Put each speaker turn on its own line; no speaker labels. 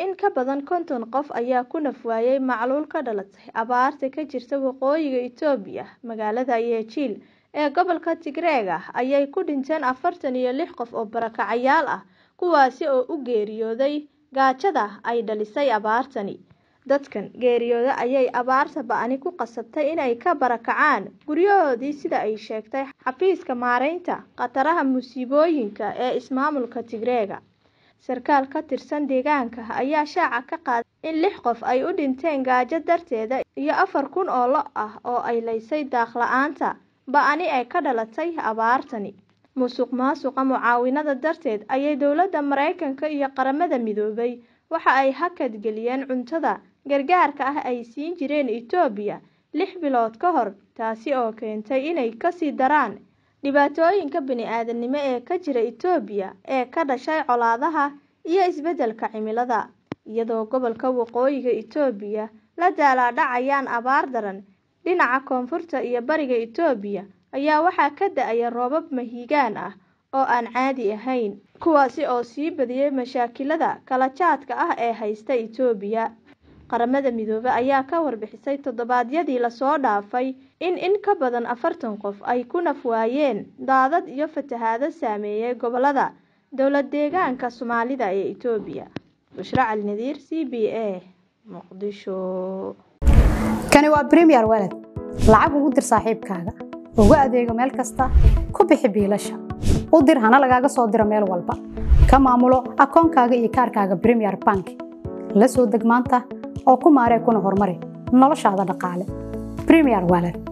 In ka badan 50 qof ayaa ku nafwaayay macluul ka dhalatay abaarta ka jirta waqooyiga Itoobiya. Magaalada Yechiel ee gobolka Tigreeg ayay ku dhinteen 46 qof oo barakacayaal ah, kuwaasi oo u geeriyooday gaajada ay dhalisay abaartani. Dadkan geeriyooda ayay abaarta ba'ani ku qasabtay inay ka barakacaan guryahoodii sida ay sheegtay xafiiska maareynta khataraha musiibooyinka ee ismaamulka Tigreeg. Sarkaal ka tirsan deegaanka ayaa shaaca ka qaaday in 6 qof ay u dhinteen gaajo darteeda iyo 4,000 oo lo ah oo ay leysay daaq la'aanta ba'ani ay ka dhalatay abaartani. Musuqmaasuqa mucaawinada darteed ayay dowladda Mareykanka iyo qaramada midoobay waxa ay hakad geliyeen cuntada gargaarka ah ay siin jireen Itoobiya 6 bilood ka hor, taasi oo keentay inay ka sii daraan dhibaatooyinka bini'aadanimo ee ka jira Itoobiya ee ka dhashay colaadaha iyo isbeddelka cimilada. Iyadoo gobolka waqooyiga Itoobiya la daalaa-dhacayaan abaar daran, dhinaca koonfurta iyo bariga Itoobiya ayaa waxaa ka da'aya roobab mahiigaan ah oo aan caadi ahayn, kuwaasi oo sii badiyay mashaakilada kala jaadka ah ee haysta Itoobiya. Qaramada midoobay ayaa ka warbixisay toddobaadyadii la soo dhaafay in ka badan 40 qof ay ku nafwaayeen daadad iyo fatahaado saameeyay gobolada dowlad deegaanka Soomaalida ee Itoobiya. Bushra Cali Nadiir, CBA, Muqdisho.
Kani waa Premier Wallet. Lacag ugu dir saaxiibkaaga, ugu adeego meel kasta, ku bixi biilasha. U dir hana lagaaga soo diro meel walba. Ka maamulo akoonkaaga iyo kaarkaaga Premier Bank. La soo deg maanta oo ku maaree kuna horumari noloshaada dhaqaale. Premier Wallet.